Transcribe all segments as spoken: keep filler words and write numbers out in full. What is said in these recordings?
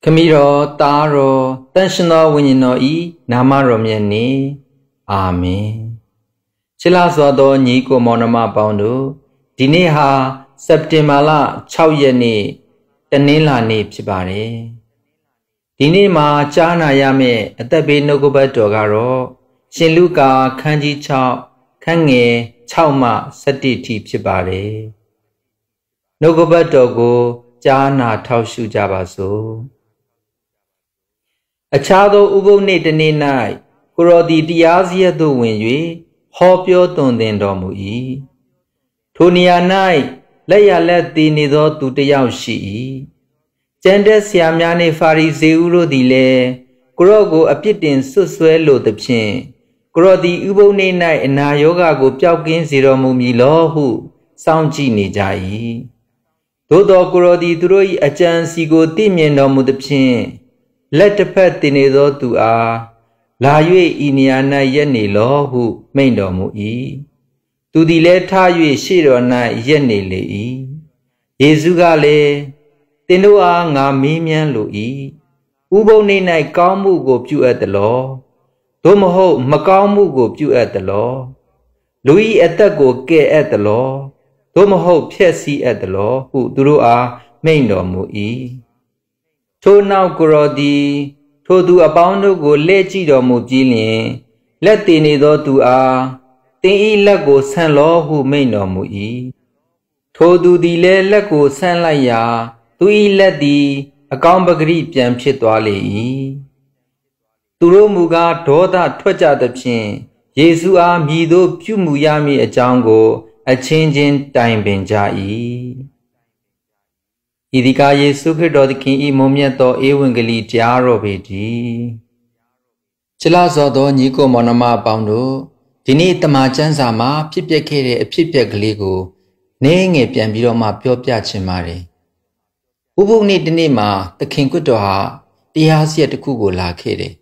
Kamiro Taro Tanshino Winino E Namaromyani Amen. Chila Swado Niko Monama Bondo Dineha Septemala Chawyani Tanila Ni Pibare Dinema Chana Yame Atabe Nogoba Dogaro Shinluka Kanji Chow Kange Chowma Satiti Pibare Nogoba Dogo Jana Taushu Jabaso A chado ubo ne tene nai, kurodi diazia do winwe, hopyo tonden domu e. Tonia nai, laya let di nido tu te yao shi. Jende siamyane fari zeuro di le, kurogo apitin suswelo de pin. Kurodi ubo ne nai na yoga go piaukin zero mumi lohu, soundji ni jai. Dodo kurodi duroi achan sigo timien domu de pin. Let the pet in a to a La Yue Iniana Yenny Lohu, Maindomu E. To the letter Yue Shirona Yenny Le Yezugale Tenua Nga Mimian Lui Ubo Nina Kamu go pew at the law. Domoho Makamu go pew at the law. Louis Etago Ke at the law. Domoho Piesi at the law, who Durua Maindomu E. To now Kurodi, to do a boundo go lechi or mujilin, let the nido to a, the ilago san law who may no mui. To do the lelago san laya, to e let the a gambagri jam chitwale. Turo muga toda twaja the chin, Yesua mido pumuyami a jango, a changing time benjai. Idika Yesu Christo the King e Momiato Ewangali Tiaro Beti Chila Zodo Niko Monama Bondo Dini Tamachan Sama Pipia Kere Pipia Gligo Nang a Piambiroma Piopia Chimare Ubu ni Dinima the King Kutoha Diasia the Kugo La Kere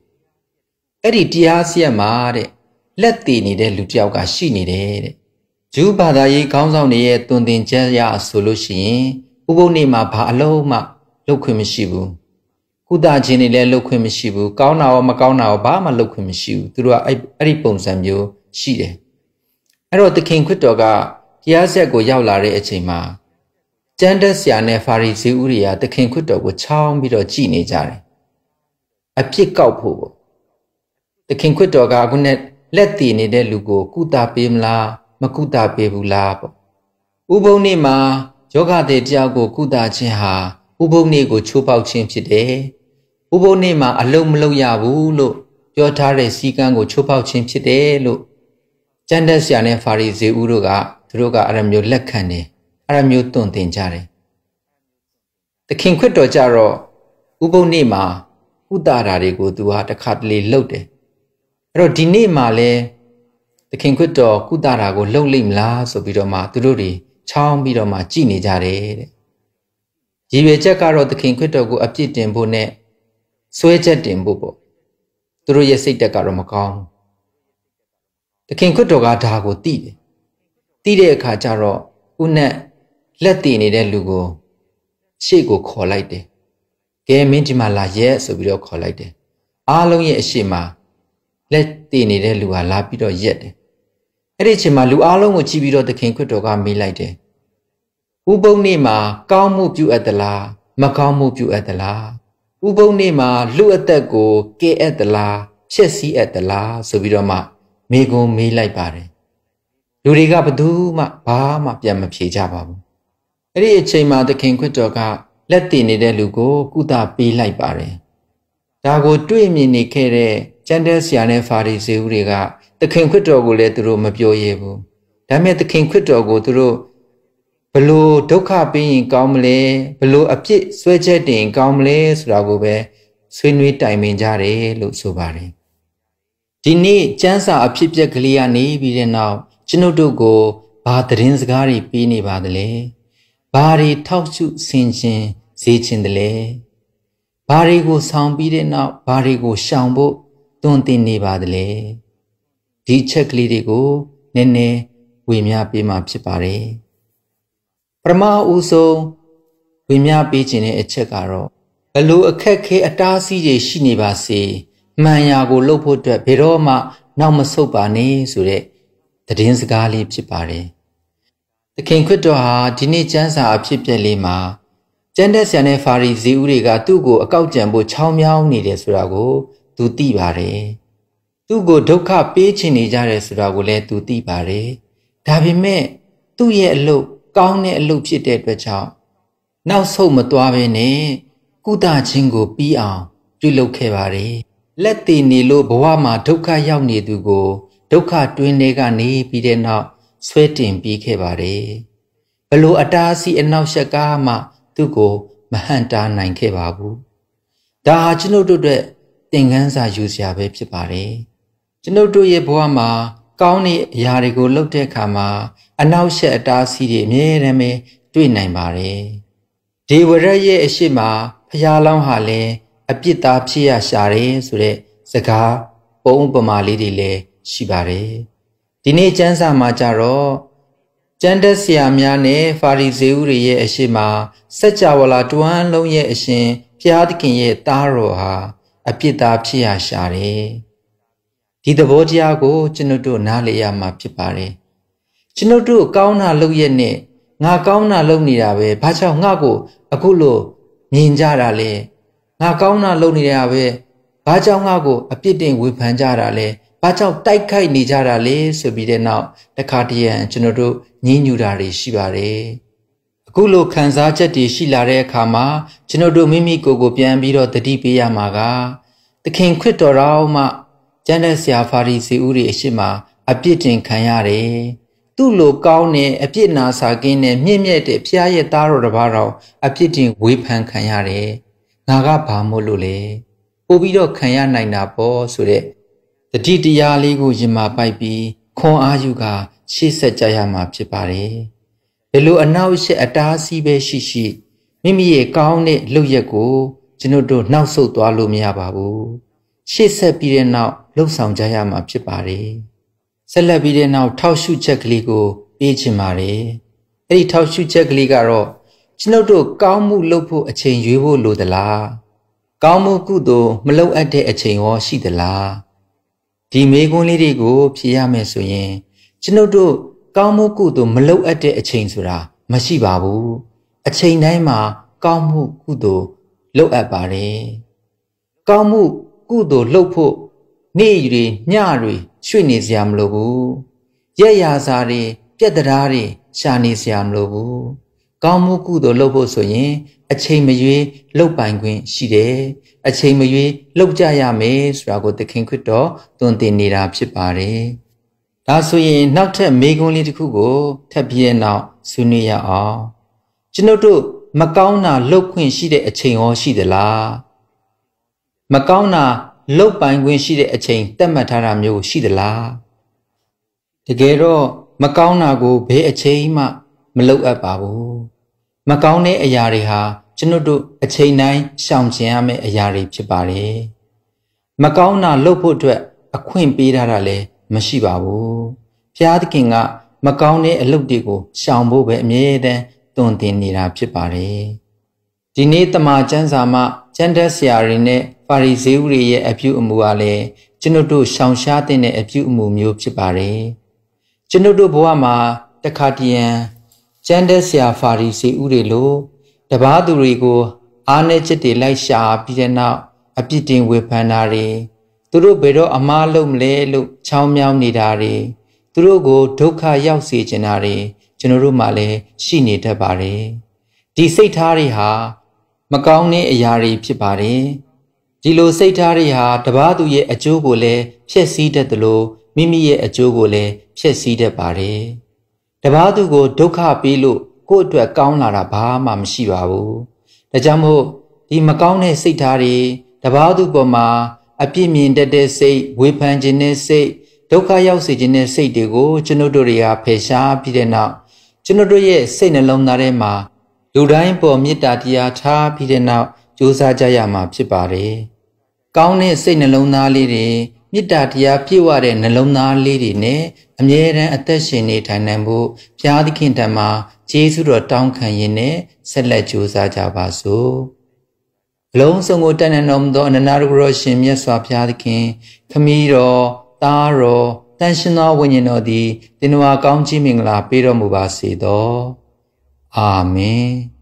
Edi Diasia Mare Let the Nide Lutiauga Shini de Juba Dayi comes on the Tundin Jaya solution Ubo ni ma ba alo ma luk khweမရှိဘူးကုသခြင်းတွေလည်းလုပ်ခွင့်မရှိဘူးကောင်းတာရောမကောင်းတာရောဘာမှလုပ်ခွင့်မရှိဘူးသူတို့ကအဲ့အဲ့ဒီပုံစံမျိုးရှိတယ်အဲ့တော့သခင်ခရစ်တော်ကတရားဆက်ကိုရောက်လာတဲ့အချိန်မှာကျမ်းတက်ဆရာနဲ့ဖာရီဇေဦးတွေကသခင်ခရစ်တော်ကိုချောင်းပြီးတော့ကြည်နေကြတယ်အပြစ်ကောက်ဖို့ပေါ့သခင်ခရစ်တော်ကအခုနဲ့လက်တည်နေတဲ့လူကိုကုသပေးမလားမကုသပေးဘူးလားပေါ့ဥပုံနေ့မှာယောဂတဲ့တရားကိုကုသခြင်းဟာဥပုံနေ့ကိုချိုးပေါက်ခြင်းဖြစ်တယ်။ဥပုံနေ့မှာအလုံးမလုံးရဘူးလို့ပြောထားတဲ့စီကံကိုချိုးပေါက်ခြင်းဖြစ်တယ်လို့ကျမ်းတက်ဆရာနဲ့ဖာရီဇေဦးတို့ကသူတို့ကအဲ့လိုမျိုးလက်ခံတယ်။အဲ့လိုမျိုးတွန့်တင်ကြတယ်။သခင်ခရစ်တော်ကြတော့ဥပုံနေ့မှာကုသတာတွေကိုသူဟာတစ်ခါတလေလှုပ်တယ်။အဲ့တော့ဒီနေ့မှာလဲသခင်ခရစ်တော်ကုသတာကိုလှုပ်လိမ့်မလားဆိုပြီးတော့မှသူတို့တွေချောင်းပြီးတော့မှကြည်နေကြတယ်တဲ့။ရည်ရွယ်ချက်ကတော့သခင်ခရစ်တော်ကိုအပြစ်တင်ဖို့နဲ့ဆွဲချက်တင်ဖို့ပေါ့။သူတို့ရဲ့စိတ်တက်ကတော့မကောင်းဘူး။သခင်ခရစ်တော်ကဒါကိုသိတယ်။သိတဲ့အခါကျတော့ဦးနဲ့လက်တည်နေတဲ့လူကိုရှေ့ကိုခေါ်လိုက်တယ်။ကဲမင်းဒီမှာလာရဲ့ဆိုပြီးတော့ခေါ်လိုက်တယ်။အားလုံးရဲ့အရှိမလက်တည်နေတဲ့လူကလာပြီးတော့ရက်တယ်။အဲ့ဒီအချိန်မှာလူအားလုံးကိုကြည့်ပြီးတော့သခင်ခရစ်တော်ကမေးလိုက်တယ်။ဥပုံနေ့မှာကောင်းမှုပြုအပ်သလားမကောင်းမှုပြုအပ်သလား။ဥပုံနေ့မှာလူအသက်ကိုကဲအပ်သလားဖျက်ဆီးအပ်သလားဆိုပြီးတော့မှမေးခွန်းမေးလိုက်ပါတယ်။လူတွေကဘယ်သူမှဘာမှပြန်မဖြေကြပါဘူး။အဲ့ဒီအချိန်မှာသခင်ခရစ်တော်ကလက်တည်နေတဲ့လူကိုကုသပေးလိုက်ပါတယ်။ဒါကိုတွေ့မြင်နေခဲ့တဲ့ကျမ်းတဲ့ဆရာနဲ့ဖာရီဇေဦးတွေကသခင်ခရစ်တော်ကိုလည်းသူတို့မပြောရဘူး။ဒါပေမဲ့သခင်ခရစ်တော်ကိုသူတို့ဘလို့ဒုက္ခပေးရင်ကောင်းမလဲဘလို့အပြစ်ဆွဲချက်တင်ကောင်းမလဲဆိုတာကိုပဲဆွေးနွေးတိုင်ပင်ကြတယ်လို့ဆိုပါတယ်။ဒီနေ့ကျမ်းစာအဖြစ်အပျက်ကလေးကနေပြီးတဲ့နောက်ကျွန်ုပ်တို့ကိုဘာသတင်းစကားတွေပေးနေပါသလဲ။ဘာတွေထောက်ဆုဆင်ခြင်စေခြင်းတလဲ။ဘာတွေကိုဆောင်ပြီးတဲ့နောက်ဘာတွေကိုရှောင်ဖို့တွန်းတင်နေပါသလဲ။ဒီချက်ကလေးတွေကိုနည်းနည်းဝေမျှပေးမှဖြစ်ပါတယ်ပထမဦးဆုံးဝေမျှပေးခြင်းတဲ့အချက်ကတော့ဘလို့အခက်ခဲအတားအဆီးတွေရှိနေပါစေမှန်ရာကိုလုပ်ဖို့အတွက်ဘယ်တော့မှနောက်မဆုတ်ပါနဲ့ဆိုတဲ့သတင်းစကားလေးဖြစ်ပါတယ်သခင်ခရစ်တော်ဟာဒီနေ့ကျမ်းစာအဖြစ်ပြက်လေးမှာကျမ်းတက်ဆရာနဲ့ဖာရီဇေဦးတွေကသူ့ကိုအကောက်ကြံဖို့ချောင်းမြောင်းနေတယ်ဆိုတာကိုသူသိပါတယ်သူ့ကိုဒုက္ခပေးချင်နေကြတယ်ဆိုတာကိုလည်းသူသိပါတယ်ဒါပေမဲ့သူ့ရဲ့အလုပ်ကောင်းတဲ့အလုပ်ဖြစ်တဲ့အတွက်ကြောင့်နောက်ဆုတ်မသွားဘဲနဲ့ကုသခြင်းကိုပြီးအောင်ပြုလုပ်ခဲ့ပါတယ်လက်တည်နေလို့ဘဝမှာဒုက္ခရောက်နေသူကိုဒုက္ခတွင်းထဲကနေပြီးတဲ့နောက်ဆွဲတင်ပြီးခဲ့ပါတယ်ဘလို့အတားအဆီးအနောက်ရှက်ကားမှသူ့ကိုမဟန့်တားနိုင်ခဲ့ပါဘူးဒါဟာကျွန်ုပ်တို့အတွက်သင်ခန်းစာယူစရာပဲဖြစ်ပါတယ်ကျွန်ုပ်တို့ရဲ့ဘဝမှာကောင်းတဲ့အရာတွေကိုလုပ်တဲ့အခါမှာအနောက်ရှက်အတားအဆီးတွေအမြဲတမ်းပဲတွေ့နိုင်ပါတယ်ဒေဝရရဲ့အရှိမဖျားလောင်းဟာလည်းအပြစ်သားဖြစ်ရရှာတယ်ဆိုတဲ့စကားပုံဥပမာလေးတွေလည်းရှိပါတယ်ဒီနေ့ကျမ်းစာမှာကြတော့ကျမ်းတက်ဆရာများနဲ့ဖာရီဇေဦးတွေရဲ့အရှိမစัจ java လာတွန်းလုံးရဲ့အရှင်ဘုရားသခင်ရဲ့သားတော်ဟာအပြစ်သားဖြစ်ရရှာတယ်ဒီသဘောတရားကိုကျွန်ုပ်တို့နားလည်ရမှာဖြစ်ပါတယ်ကျွန်ုပ်တို့ကောင်းတာလုပ်ရက်နဲ့ငါကောင်းတာလုပ်နေတာပဲဘာကြောင့်ငါ့ကိုအခုလိုမြင်ကြတာလဲငါကောင်းတာလုပ်နေတာပဲဘာကြောင့်ငါ့ကိုအပြစ်တင်ဝေဖန်ကြတာလဲဘာကြောင့်တိုက်ခိုက်နေကြတာလဲဆိုပြီးတဲ့နောက်တခါတည်းရန်ကျွန်တော်တို့ညှဉ်းညူတာတွေရှိပါတယ်အခုလိုခံစားချက်တွေရှိလာတဲ့အခါမှာကျွန်တော်တို့မိမိကိုယ်ကိုပြန်ပြီးတော့တတိပေးရမှာကသခင်ခရစ်တော်တော်မှကျမ်းတဲ့ဆရာဖာရီဇေဦးတွေအရှိမအပြစ်တင်ခံရတယ်သူ့လိုကောင်းတဲ့အပြစ်နာစာကင်းတဲ့မြင့်မြတ်တဲ့ဖျားရဲ့သားတော်တစ်ပါးတော်အပြစ်တင်ဝေဖန်ခံရတယ်ငါကဘာမို့လို့လဲပို့ပြီးတော့ခံရနိုင်တာပေါ့ဆိုတဲ့တတိတရားလေးကိုရင်မာပိုက်ပြီးခွန်အားယူကရှေ့ဆက်ကြရမှာဖြစ်ပါတယ်ဘယ်လိုအနောက်ရှက်အတားအဆီးပဲရှိရှိမိမိရဲ့ကောင်းတဲ့လုပ်ရက်ကိုကျွန်တော်တို့နှောက်ဆုတ်သွားလို့မရပါဘူးရှေ့ဆက်ပြီးတဲ့နောက်လှုပ်ဆောင်ကြရမှာဖြစ်ပါတယ်ဆက်လက်ပြီးတဲ့နောက်ထောက်ရှုချက်ကလေးကိုပေးချင်ပါတယ်အဲ့ဒီထောက်ရှုချက်ကလေးကတော့ကျွန်တော်တို့ကောင်းမှုလုပ်ဖို့အချိန်ရွေးဖို့လိုသလားကောင်းမှုကုသိုလ်မလုပ်အပ်တဲ့အချိန်ရောရှိသလားဒီမေးခွန်းလေးတွေကိုဖြေရမယ်ဆိုရင်ကျွန်တော်တို့ကောင်းမှုကုသိုလ်မလုပ်အပ်တဲ့အချိန်ဆိုတာမရှိပါဘူးအချိန်တိုင်းမှာကောင်းမှုကုသိုလ်လုပ်အပ်ပါတယ်ကောင်းမှုကုသိုလ်လုပ်ဖို့နေ့တွေညတွေရွှေ့နေစရာမလိုဘူးရက်ရာစာတွေပြက်တရားတွေရှာနေစရာမလိုဘူးကောင်းမှုကုသိုလ်လုပ်ဖို့ဆိုရင်အချိန်မရွေးလုပ်ပိုင်ခွင့်ရှိတယ်အချိန်မရွေးလုပ်ကြရမယ်ဆိုတာကိုသခင်ခရစ်တော်သွန်သင်နေတာဖြစ်ပါတယ်ဒါဆိုရင်နောက်ထပ်မေးခွန်းလေးတစ်ခုကိုထပ်ပြီးတဲ့နောက်ဆွေးနွေးရအောင်ကျွန်ုပ်တို့မကောင်းတာလုပ်ခွင့်ရှိတဲ့အချိန်ရောရှိသလားမကောင်းတာလုပ်ပိုင်ခွင့်ရှိတဲ့အချိန်သတ်မှတ်ထားတာမျိုးရှိသလားတကယ်တော့မကောင်းတာကိုဘယ်အချိန်မှမလုပ်အပ်ပါဘူးမကောင်းတဲ့အရာတွေဟာကျွန်ုပ်တို့အချိန်တိုင်းရှောင်ကျဉ်ရမယ့်အရာတွေဖြစ်ပါတယ်မကောင်းတာလုပ်ဖို့အတွက်အခွင့်ပေးထားတာလည်းမရှိပါဘူးဘုရားသခင်ကမကောင်းတဲ့အလုပ်တွေကိုရှောင်ဖို့ပဲအမြဲတမ်းတွင်တင်နေတာဖြစ်ပါတယ်ဒီနေ့တမန်ကျမ်းစာမှာကျမ်းတက်ဆရာတွေနဲ့ဖာရီဇေဦးတွေရဲ့အပြုအမူကလည်းကျွန်ုပ်တို့ရှောင်ရှားတဲ့အပြုအမူမျိုးဖြစ်ပါတယ်ကျွန်ုပ်တို့ဘဝမှာတခါတည်းရန်ကျမ်းတက်ဆရာဖာရီဇေဦးတွေလိုတပားသူတွေကိုအားနည်းချက်တွေလိုက်ရှာပြီးတဲ့နောက်အပြစ်တင်ဝေဖန်တာတွေသူတို့ဘယ်တော့အမားလုံးမလဲလို့ချောင်းမြောင်းနေတာတွေသူတို့ကိုဒုက္ခရောက်စေချင်တာတွေကျွန်တော်တို့မှလည်းရှိနေတတ်ပါတယ်ဒီစိတ်ထားတွေဟာမကောင်းတဲ့အရာတွေဖြစ်ပါတယ်ဒီလိုစိတ်ထားတွေဟာတပားသူရဲ့အကျိုးကိုလည်းဖျက်ဆီးတတ်တယ်လို့မိမိရဲ့အကျိုးကိုလည်းဖျက်ဆီးတတ်ပါတယ်တပားသူကိုဒုက္ခပေးလို့ကိုယ့်အတွက်ကောင်းလာတာဘာမှမရှိပါဘူးဒါကြောင့်မို့ဒီမကောင်းတဲ့စိတ်ထားတွေတပားသူပေါ်မှာအပြစ်မြင်တတ်တဲ့စိတ်ဝေဖန်ခြင်းနဲ့စိတ်ဒုက္ခရောက်စေခြင်းနဲ့စိတ်တွေကိုကျွန်ုပ်တို့တွေကဖယ်ရှားပြီးတဲ့နောက်ကျွန်ုပ်တို့ရဲ့စိတ်နှလုံးသားထဲမှာလူတိုင်းပေါ်မေတ္တာတရားထားပြီးတဲ့နောက်ကြိုးစားကြရမှာဖြစ်ပါတယ်။ကောင်းတဲ့စိတ်နှလုံးသားလေးတွေမေတ္တာတရားပြည့်ဝတဲ့နှလုံးသားလေးတွေနဲ့အမြဲတမ်းအသက်ရှင်နေထိုင်နိုင်ဖို့ဘုရားသခင်ထံမှာကျေးဇူးတော်တောင်းခံရင်းနဲ့ဆက်လက်ကြိုးစားကြပါစို့။အလုံးစုံကိုတန်တန်တော်မူသောအနန္တတကုရောရှင်မြတ်စွာဘုရားသခင်ခမည်းတော်သားတော်တန်ရှင်သောဝိညာဉ်တော်သည်သင်တို့အားကောင်းချီးမင်္ဂလာပေးတော်မူပါစေသောအာမင်